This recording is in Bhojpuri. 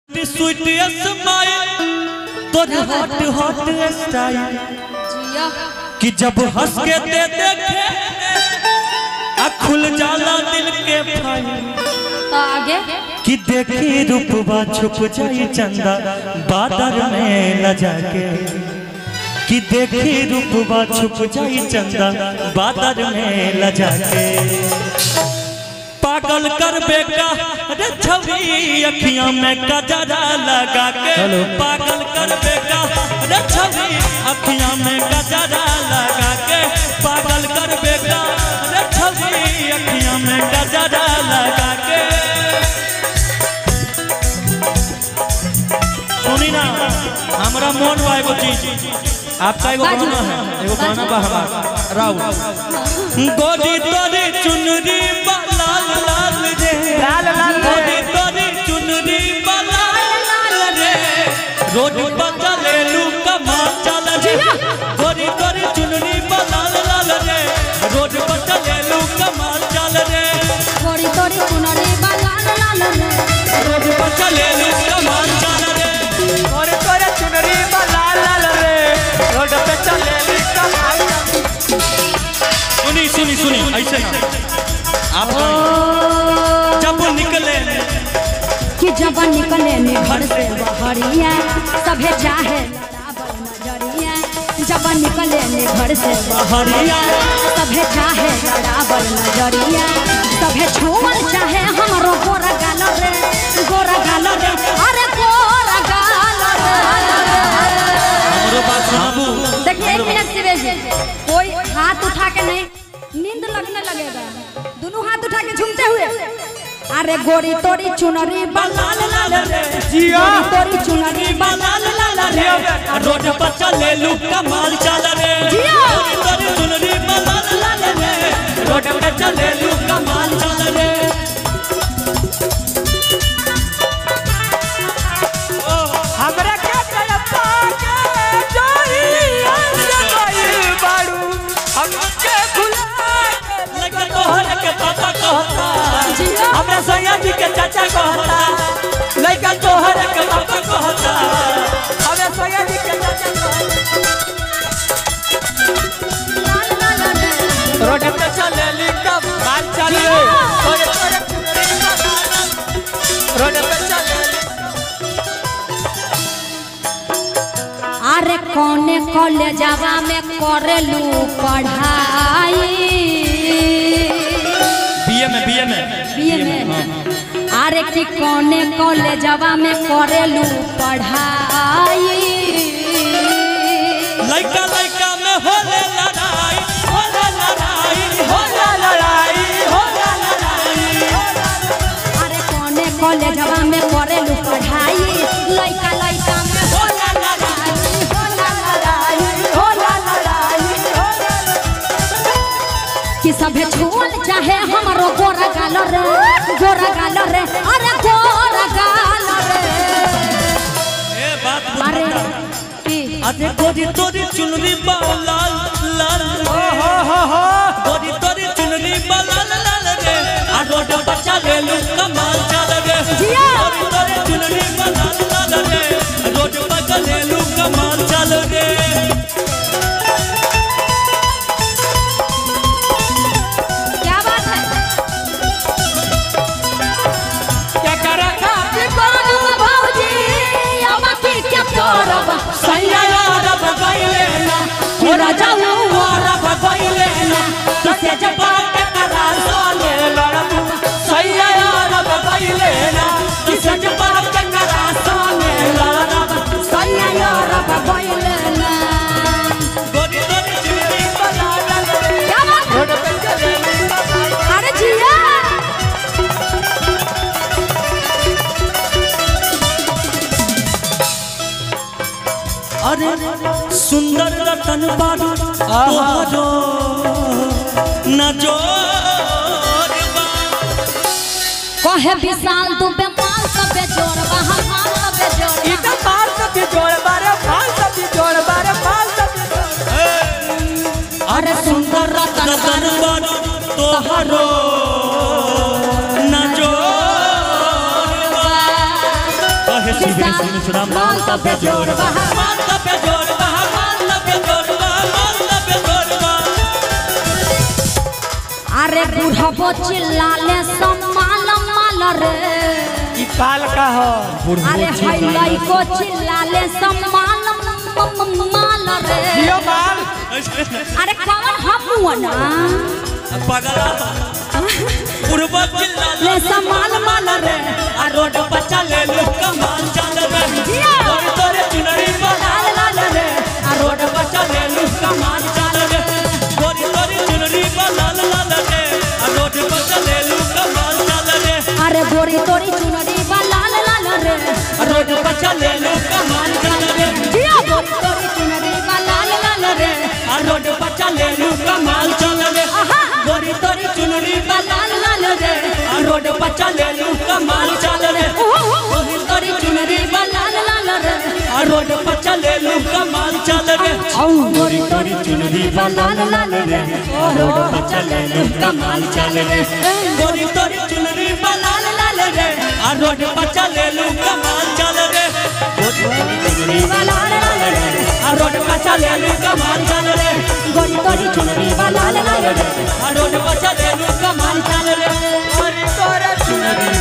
स्वीट स्माइल तोर हॉट हॉट स्टाइल कि जब हंस के दे देखे खुल जाला दिल के फाइल तो आगे कि देखी रूपबा छुप जाई चंदा बादल में न जाके कि देखी रूपबा छुप जाई चंदा बादल में न जाके पागल कर बेका रे छवि अखियां में कजरा लगा के पागल कर बेका रे छवि अखियां में कजरा लगा के पागल कर बेका रे छवि अखियां में कजरा लगा के सुनी ना हमरा मन बा एगो चीज आपका एगो गाना है एगो गाना बा हमारा राव गोरी तोरी चुनरी लाल लाल रे लाल लाल गोरी तोरी चुनरी लाल लाल रे रोड पर चले लू कमाल चल रे गोरी तोरी चुनरी लाल लाल रे रोड पर चले लू कमाल चल रे गोरी तोरी चुनरी लाल लाल रे रोड पर चले लू कमाल चल रे गोरी तोरी चुनरी लाल लाल रे रोड पे चले लू कमाल सुनी सुनी सुनी ऐसे ना आप जब निकले कि जब निकले में घर से बहरिया सभे चाहे लड़ावल नजरिया जब निकले में घर से बहरिया सभे चाहे लड़ावल नजरिया सभे छुअल चाहे हमरो गोरा गाल रे अरे गोरा गाल रे हमरो बात सुनाबू देखिए एक मिनट शिवेश कोई हाथ उठा के नहीं नींद लगने लगेगा दोनों हाथ उठा के झूमते हुए अरे गोरी तोरी चुनरी लाल लाल रे जिया तोरी चुनरी लाल लाल रे रोड पर चले लू कमाल चल रे गोरी तोरी चुनरी लाल लाल रे रोड पर चले लू कमाल चल रे हमरा के करता के जोई अंदर गइल बाड़ू हमके भुला लगा तोहर के पापा कहता हमरा सैया जी के चाचा कहता लइका तोहर के पापा कहता हमरा सैया जी के चाचा लाल लाल रे रोड पे चले लिखा बाल चले तोरे तोरे रोड पे चले अरे कौने कॉलेजवा में करेलू पढ़ाई बीए में अरे कि कौने कॉलेजवा में करेलू पढ़ाई लइका लइका में होले लड़ाई अरे कौने कॉलेजवा में करेलू पढ़ाई लइका लइका में होला लड़ाई कि सभे छुअल चाहे हमरो गोरा गाल रे अरे गोरा गाल रे ए बात अरे की अरे गोरी तोरी चुनरी लाल लाल गोरी तोरी चुनरी लाल लाल रे आ रोड पर चले लू कमाल चल रे गोरी तोरी चुनरी लाल लाल रे रोड पर चले लू कमाल चल रे क्या बात है क्या कर रखा भौजी अब की क्या करब सैया रब गइले ना मोरा जाऊ रब गइले ना तुसे जब के करा सोले लड़बू सैया रब गइले ना तुसे जब के करा सोले लड़बू सैया रब गइले ना गोरी तोरी चुनरी लाल रे क्या बात है रोड पे चले अरे जिया अरे सुंदर रतन बारू तोहरो नजोरबा कहे विशाल तू बेमाल सबे जोड़बा हमार सबे जोड़बा इधर माल सब जोड़ बारे माल सब जोड़ बारे माल सब अरे सुंदर रतन बारू तोहरो नजोरबा कहे विशाल माल तबे जोड़ बहा माल तबे जोड़ बहा माल तबे जोड़ बहा माल तबे जोड़ बहा। अरे बुढ़बो चिल्लाले सम्माल माल रे ई पाल का हो अरे हाय लइको चिल्लाले सम्माल माल रे जियो माल अरे कौन हमुआ ना पगला बुढ़बो चिल्लाले सम्माल माल रे आ रोड पर चले लो कमाल चल रे और तोरे चुनरी लाल लाल रे आ रोड पर चले लो कमाल चल रे गोरी तोरे चुनरी लाल लाल रे आ रोड पर चले लो कमाल चल रे अरे गोरी तोरी चुनरी लाल लाल रे आ रोड पर चले लो कमाल चल रे जिया गोरी तोरी चुनरी लाल लाल रे आ रोड पर चले लो कमाल चल रे गोरी तोरी चुनरी लाल लाल रे आ रोड पर चले लो कमाल चल रे गोरी तोरी चुनरी लाल लाल रे आ रोड पर चले लो कमाल चल रे गोरी तोरी चुनरी लाल लाल रे आ रोड पर चले लो कमाल चल रे गोरी तोरी चुनरी लाल लाल रे आ रोड पर चले लो कमाल चल रे गोरी तोरी चुनरी लाल लाल रे आ रोड पर चले लो कमाल चल रे गोरी तोरी चुनरी लाल लाल रे आ रोड पर चले लो कमाल चल रे गोरी तोरी चुनरी